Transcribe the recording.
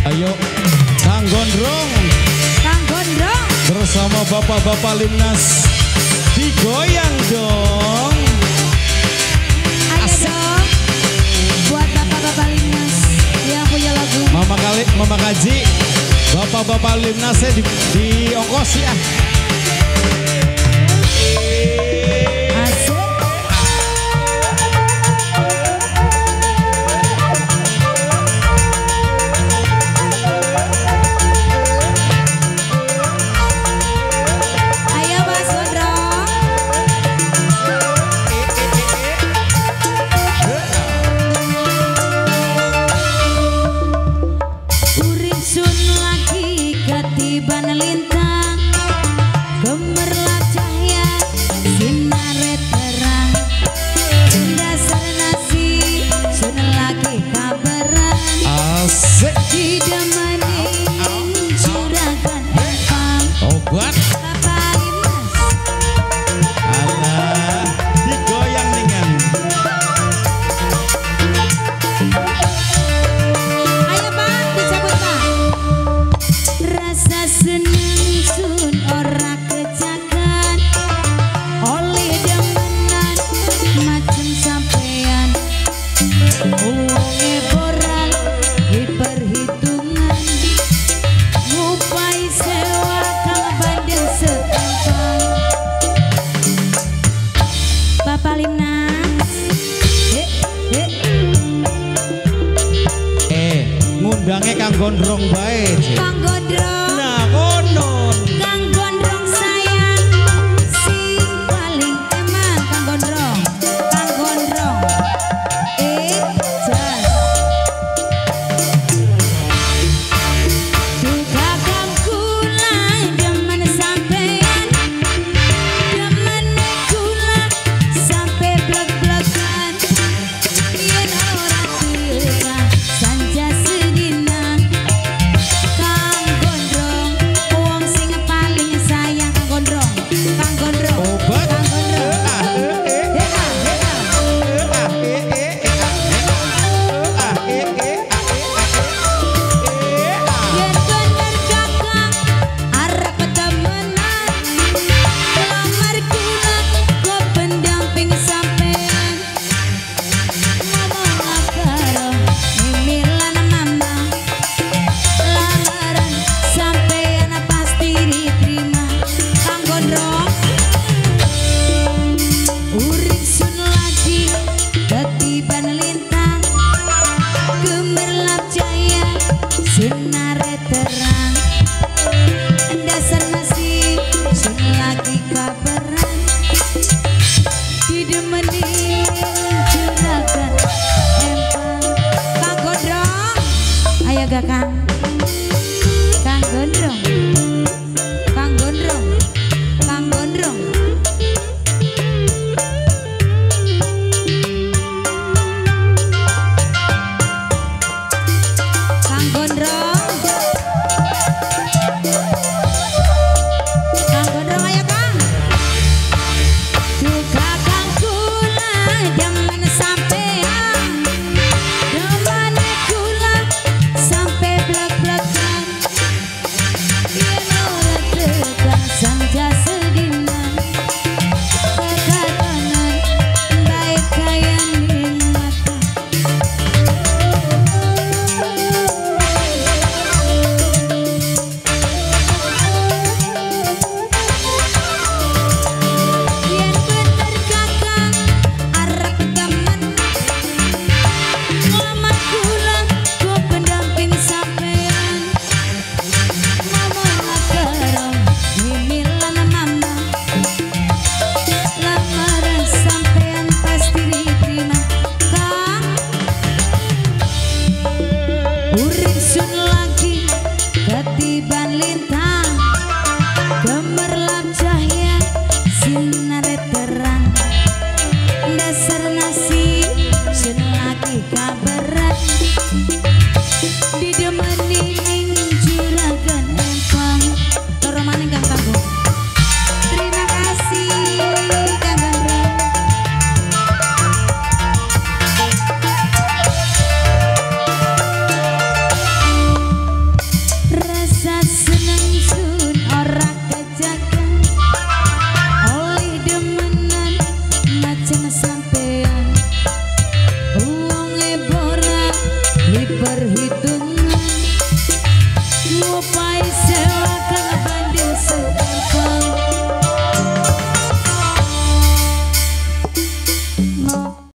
Ayo Kang Gondrong, Kang Gondrong bersama bapak-bapak Limnas digoyang dong. Ayo dong buat bapak-bapak Limnas yang punya lagu. Mama Kaji, bapak-bapak Limnasnya di ongkos ya. Ngundangnya Kang Gondrong baik. Kang Gondrong. Nah konon. Kang Gondrong sayang sing paling eman Kang Gondrong. Kang Gondrong. Jas. Duka kang kula demen sampean. Demen kula sampai blek-blekan. Yen ora teka sanja Kang Gondrong, Kang Gondrong, Kang Gondrong. Kang Gondrong. Kang Gondrong ayo Kang. Duka kang kula demen sampean. Demen kula sampai blek-blekan. Yen ora teka sanja sedinan. Kekatanan baik kaya ning mata. Yen bener kakang arep temen. Nglamar kula ku pendamping sampean. Ngomong karo mimilan mama. Lamaran sampean pasti diterima Kang. Urip sun